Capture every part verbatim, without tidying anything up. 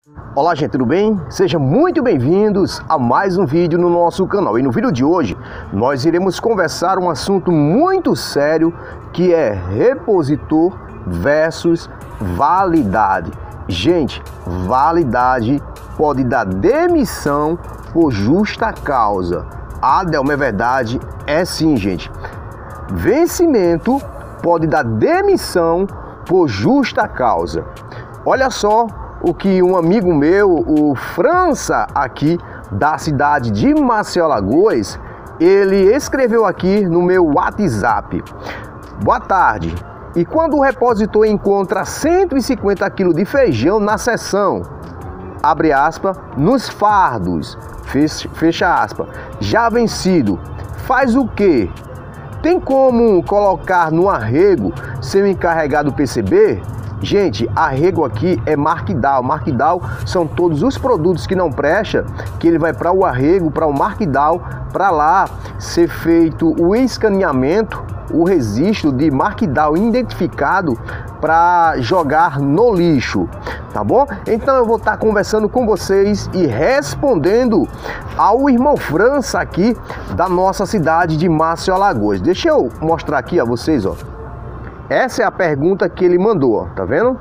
Olá gente, tudo bem? Sejam muito bem-vindos a mais um vídeo no nosso canal. E no vídeo de hoje nós iremos conversar um assunto muito sério, que é repositor versus validade. Gente, validade pode dar demissão por justa causa. Ah, Delma, é verdade? É sim, gente. Vencimento pode dar demissão por justa causa. Olha só o que um amigo meu, o França, aqui da cidade de Maceió, Alagoas, ele escreveu aqui no meu WhatsApp. Boa tarde. E quando o repositor encontra cento e cinquenta quilos de feijão na seção, abre aspas, nos fardos, fecha aspas, já vencido, faz o quê? Tem como colocar no arrego sem o encarregado perceber? Gente, arrego aqui é markdown. Markdown são todos os produtos que não prestam, que ele vai para o arrego, para o markdown, para lá ser feito o escaneamento, o registro de markdown identificado para jogar no lixo, tá bom? Então eu vou estar conversando com vocês e respondendo ao irmão França aqui da nossa cidade de Maceió, Alagoas. Deixa eu mostrar aqui a vocês, ó. Essa é a pergunta que ele mandou, ó, tá vendo?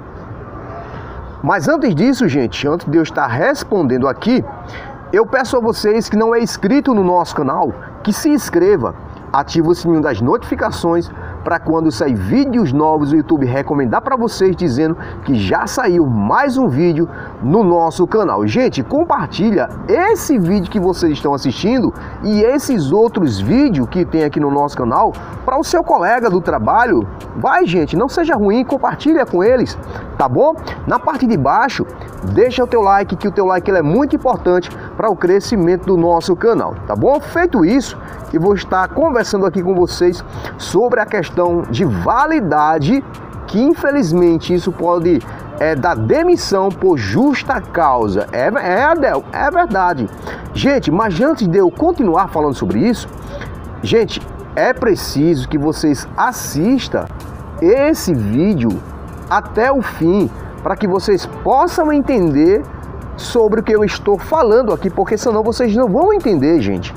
Mas antes disso, gente, antes de eu estar respondendo aqui, eu peço a vocês que não é inscrito no nosso canal, que se inscreva, ative o sininho das notificações para quando sair vídeos novos o YouTube recomendar para vocês, dizendo que já saiu mais um vídeo no nosso canal. Gente, compartilha esse vídeo que vocês estão assistindo e esses outros vídeos que tem aqui no nosso canal para o seu colega do trabalho. Vai, gente, não seja ruim, compartilha com eles, tá bom? Na parte de baixo, deixa o teu like, que o teu like ele é muito importante para o crescimento do nosso canal, tá bom? Feito isso, eu vou estar conversando aqui com vocês sobre a questão de validade, que infelizmente isso pode é, dar demissão por justa causa. É, é, Adel, é verdade. Gente, mas antes de eu continuar falando sobre isso, gente, é preciso que vocês assistam esse vídeo até o fim, para que vocês possam entender sobre o que eu estou falando aqui, porque senão vocês não vão entender, gente.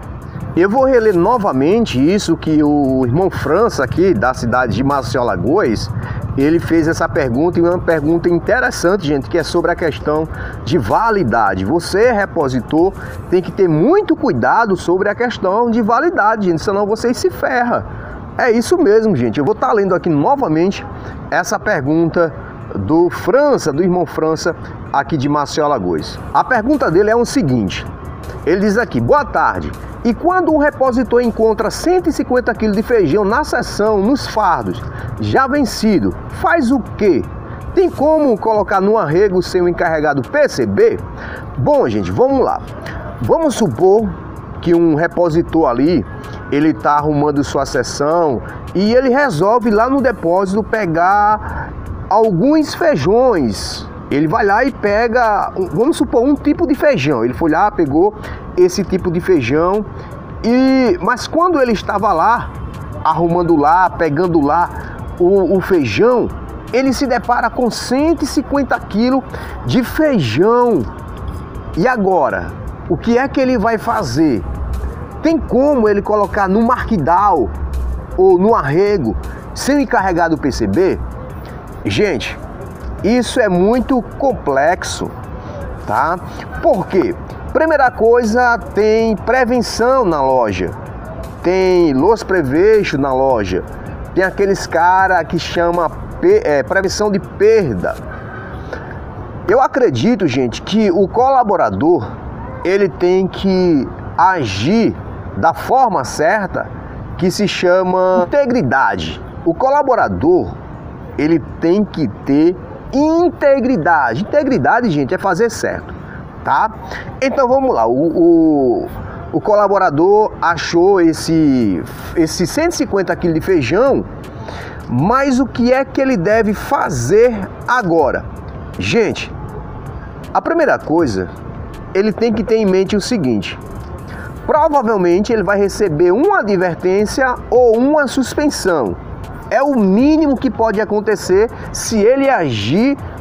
Eu vou reler novamente isso que o irmão França aqui da cidade de Maceió, Alagoas, ele fez essa pergunta, e uma pergunta interessante, gente, que é sobre a questão de validade. Você, repositor, tem que ter muito cuidado sobre a questão de validade, gente, senão você se ferra. É isso mesmo, gente. Eu vou estar lendo aqui novamente essa pergunta do França, do irmão França, aqui de Maceió, Alagoas. A pergunta dele é o seguinte, ele diz aqui: boa tarde. E quando um repositor encontra cento e cinquenta quilos de feijão na seção, nos fardos, já vencido, faz o quê? Tem como colocar no arrego sem o encarregado perceber? Bom, gente, vamos lá. Vamos supor que um repositor ali, ele está arrumando sua seção e ele resolve lá no depósito pegar alguns feijões. Ele vai lá e pega, vamos supor, um tipo de feijão. Ele foi lá, pegou esse tipo de feijão, e mas quando ele estava lá, arrumando lá, pegando lá o, o feijão, ele se depara com cento e cinquenta quilos de feijão. E agora, o que é que ele vai fazer? Tem como ele colocar no markdown ou no arrego sem o encarregado perceber? Gente, isso é muito complexo, tá? Por quê? Primeira coisa, tem prevenção na loja, tem los prevejo na loja, tem aqueles cara que chama é, prevenção de perda. Eu acredito, gente, que o colaborador, ele tem que agir da forma certa, que se chama integridade. O colaborador, ele tem que ter integridade. Integridade, gente, é fazer certo, tá? Então vamos lá. O, o, o colaborador achou esse, esse cento e cinquenta quilos de feijão, mas o que é que ele deve fazer agora? Gente, a primeira coisa, ele tem que ter em mente o seguinte: provavelmente ele vai receber uma advertência ou uma suspensão. É o mínimo que pode acontecer se ele agir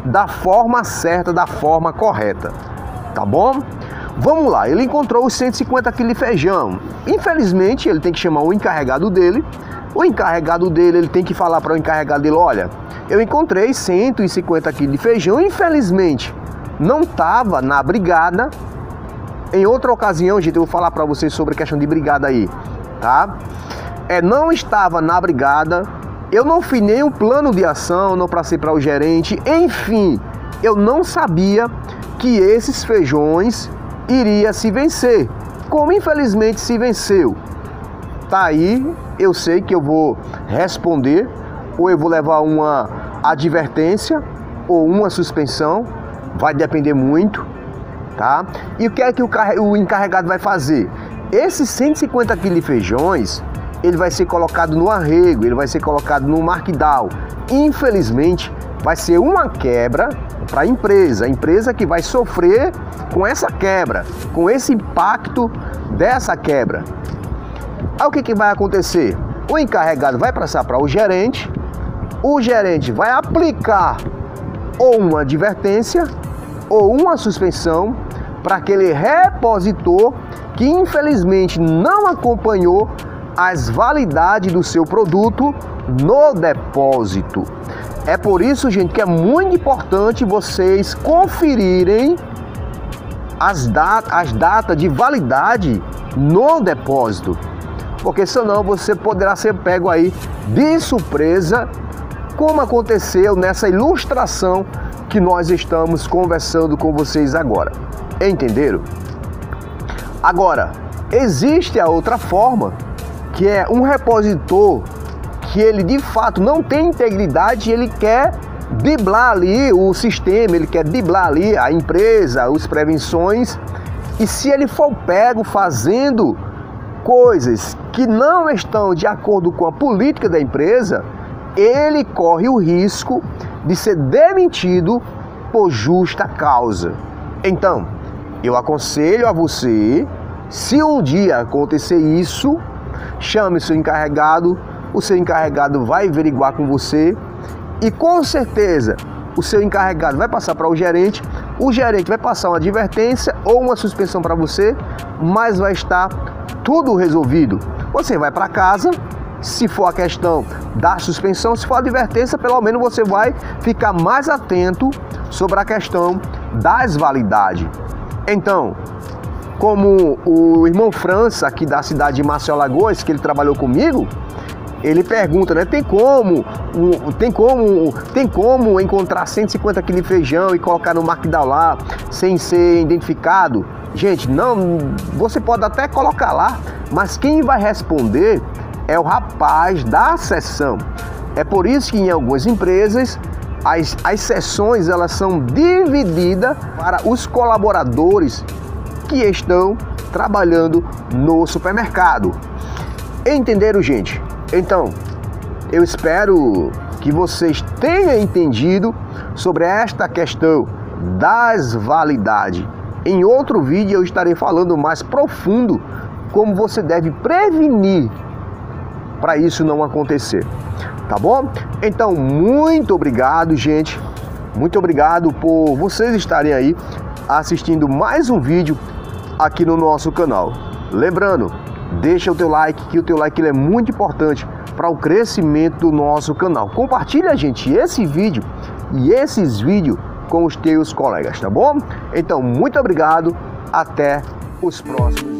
da forma certa, da forma correta, tá bom? Vamos lá, ele encontrou os cento e cinquenta quilos de feijão. Infelizmente, ele tem que chamar o encarregado dele. O encarregado dele, ele tem que falar para o encarregado dele, olha, eu encontrei cento e cinquenta quilos de feijão, infelizmente, não estava na brigada. Em outra ocasião, gente, eu vou falar para vocês sobre a questão de brigada aí, tá? É, não estava na brigada, eu não fiz nenhum plano de ação, não passei para o gerente, enfim, eu não sabia que esses feijões iria se vencer, como infelizmente se venceu. Tá aí, eu sei que eu vou responder, ou eu vou levar uma advertência, ou uma suspensão, vai depender muito, tá? E o que é que o, o encarregado vai fazer? Esses cento e cinquenta quilos de feijões, ele vai ser colocado no arrego, ele vai ser colocado no markdown. Infelizmente, vai ser uma quebra para a empresa, a empresa que vai sofrer com essa quebra, com esse impacto dessa quebra. Aí o que, que vai acontecer? O encarregado vai passar para o gerente, o gerente vai aplicar ou uma advertência ou uma suspensão para aquele repositor que infelizmente não acompanhou as validades do seu produto no depósito. É por isso, gente, que é muito importante vocês conferirem as, dat as datas de validade no depósito, porque senão você poderá ser pego aí de surpresa, como aconteceu nessa ilustração que nós estamos conversando com vocês agora. Entenderam? Agora, existe a outra forma, que é um repositor que ele de fato não tem integridade, ele quer driblar ali o sistema, ele quer driblar ali a empresa, as prevenções, e se ele for pego fazendo coisas que não estão de acordo com a política da empresa, ele corre o risco de ser demitido por justa causa. Então, eu aconselho a você, se um dia acontecer isso, chame seu encarregado, o seu encarregado vai averiguar com você e com certeza o seu encarregado vai passar para o gerente, o gerente vai passar uma advertência ou uma suspensão para você, mas vai estar tudo resolvido. Você vai para casa, se for a questão da suspensão, se for a advertência, pelo menos você vai ficar mais atento sobre a questão das validades. Então, como o irmão França, aqui da cidade de Maceió, Alagoas, que ele trabalhou comigo, ele pergunta, né, tem como, tem como, tem como encontrar cento e cinquenta quilos de feijão e colocar no markdown lá, sem ser identificado? Gente, não, você pode até colocar lá, mas quem vai responder é o rapaz da seção. É por isso que em algumas empresas as, as seções elas são divididas para os colaboradores que estão trabalhando no supermercado. Entenderam, gente? Então, eu espero que vocês tenham entendido sobre esta questão das validades. Em outro vídeo eu estarei falando mais profundo como você deve prevenir para isso não acontecer, tá bom? Então, muito obrigado, gente. Muito obrigado por vocês estarem aí assistindo mais um vídeo aqui no nosso canal. Lembrando, deixa o teu like, que o teu like ele é muito importante para o crescimento do nosso canal. Compartilha, gente, esse vídeo e esses vídeos com os teus colegas, tá bom? Então, muito obrigado. Até os próximos.